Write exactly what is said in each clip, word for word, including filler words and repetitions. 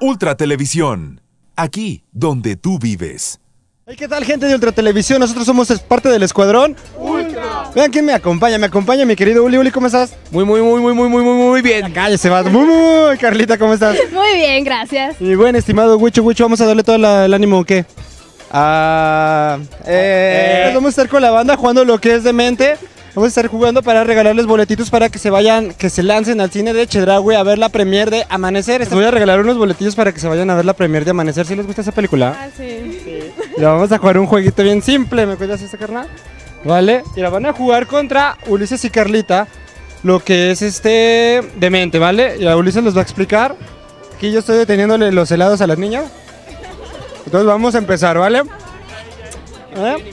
Ultra Televisión, aquí donde tú vives. Hey, ¿qué tal, gente de Ultra Televisión? Nosotros somos parte del Escuadrón Ultra. Vean quién me acompaña, me acompaña mi querido Uli. Uli, ¿cómo estás? Muy, muy, muy, muy, muy, muy, muy, muy bien. Cállese, va. Muy, muy, Carlita, ¿cómo estás? Muy bien, gracias. Y buen estimado Wicho, Wicho, vamos a darle todo la, el ánimo, ¿o qué? Ah, eh, vamos a estar con la banda jugando lo que es de mente. Vamos a estar jugando para regalarles boletitos para que se vayan, que se lancen al cine de Chedraui a ver la premier de Amanecer. Les voy a regalar unos boletillos para que se vayan a ver la premier de Amanecer. ¿Sí les gusta esa película? Ah, sí. Sí. Y vamos a jugar un jueguito bien simple. ¿Me cuidas esta, carnal? Vale. Y la van a jugar contra Ulises y Carlita. Lo que es este demente, ¿vale? Y a Ulises les va a explicar. Aquí yo estoy deteniéndole los helados a las niñas. Entonces vamos a empezar, ¿vale? ¿Eh?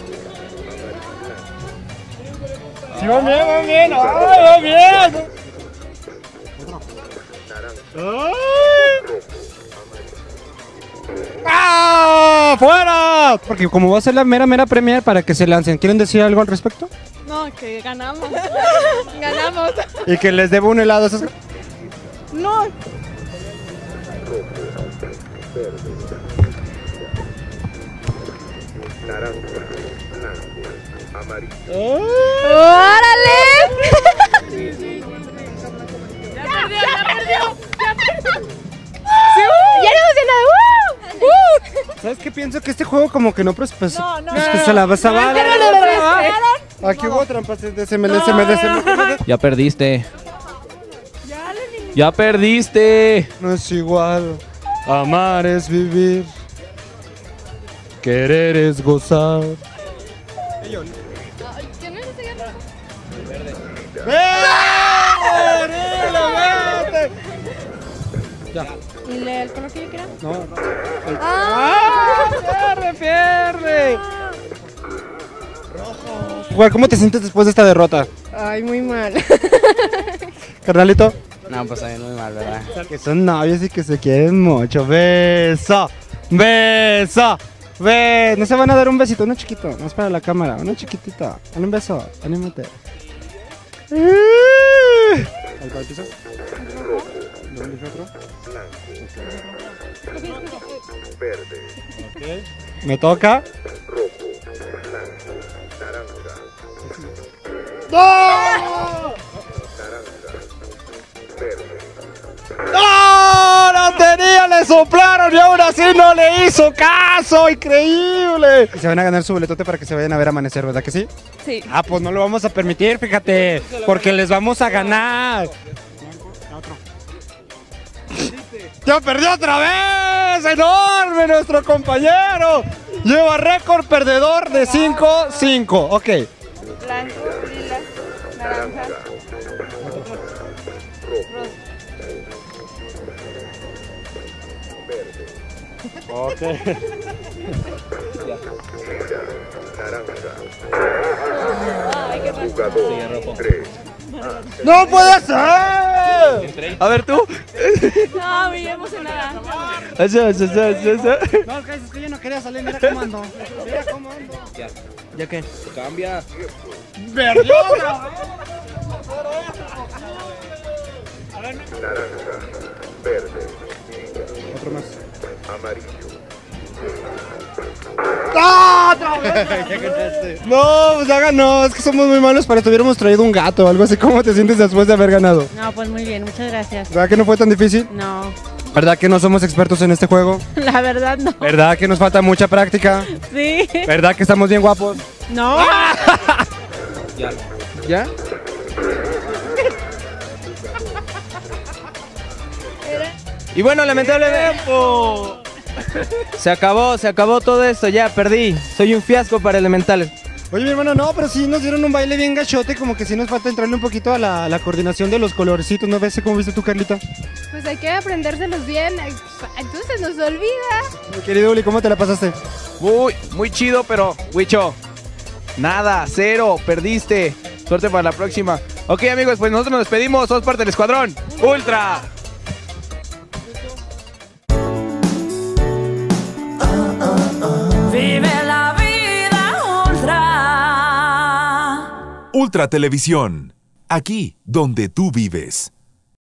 Sí, va bien, va bien. ¡Ay, va bien! ¡Ay! ¡Ah! ¡Fuera! Porque como va a ser la mera, mera premier para que se lancen. ¿Quieren decir algo al respecto? No, que ganamos. Ganamos. Y que les debo un helado a esos... No. ¡Órale! Ya perdió, ya perdió, ya perdió. ¡Ya emocionado! ¡Uh! ¡Uh! ¿Sabes qué? Pienso que este juego como que no prospesa. No, no, prospesa la vas a no, bala. no, no, no, no. Aquí hubo trampas. Désemele, désemele, désemele. Ya perdiste. Ya perdiste. No es igual. Amar es vivir. Querer es gozar. Ay, ¿qué no es ese gato? ¡Verde! Ya. ¿Y le- el color que yo quiera? No. ¡Ah! ¡Pierde, pierde! Rojo. Juan, ¿cómo te sientes después de esta derrota? Ay, muy mal. Carnalito. No, pues a mí muy mal, ¿verdad? Que son novios y que se quieren mucho. ¡Beso! ¡Beso! ¡Ve! No se van a dar un besito, uno chiquito. No es para la cámara, uno chiquitito. Dale un beso, anímate. ¿Al cual piso? ¿No elige otro? Okay. ¿Me toca? ¡No! ¡No! ¡No tenía! ¡Le soplaron y aún así no le hizo caso! ¡Increíble! Y se van a ganar su boletote para que se vayan a ver Amanecer, ¿verdad que sí? Sí. Ah, pues no lo vamos a permitir, fíjate. Porque les vamos a ganar. ¡Ya perdió otra vez! ¡Enorme nuestro compañero! Lleva récord perdedor de cinco cinco. Ok. Blanco, lila, naranja, Ok. Ay, qué raro. ¡No puede ser! A ver tú. No, muy emocionada. Eso, eso, eso, eso. No, es que yo no quería salir, mira cómo ando. Mira cómo ando. Ya. ¿Ya qué? Cambia. ¡Perdió otra vez! A ver, naranja, verde, otro más. amarillo. ¡Ah! ¡Otra vez! No, pues ya ganó. Es que somos muy malos para esto. Hubiéramos traído un gato o algo así. ¿Cómo te sientes después de haber ganado? No, pues muy bien, muchas gracias. ¿Verdad que no fue tan difícil? No, ¿Verdad que no somos expertos en este juego? la verdad no. ¿Verdad que nos falta mucha práctica? Sí. ¿Verdad que estamos bien guapos? No. Ya. ¿Ya? Y bueno, lamentablemente se acabó, se acabó todo esto, ya perdí. Soy un fiasco para elementales. Oye, mi hermano, no, pero sí nos dieron un baile bien gachote. Como que sí nos falta entrarle un poquito a la, la coordinación de los colorcitos. ¿No ves cómo viste tú, Carlita? Pues hay que aprendérselos bien, entonces nos olvida. Mi querido Uli, ¿cómo te la pasaste? Muy, muy chido, pero, Wicho, nada, cero, perdiste. Suerte para la próxima. Ok, amigos, pues nosotros nos despedimos. Somos parte del Escuadrón Ultra. Vive la vida ultra. Ultra Televisión, aquí donde tú vives.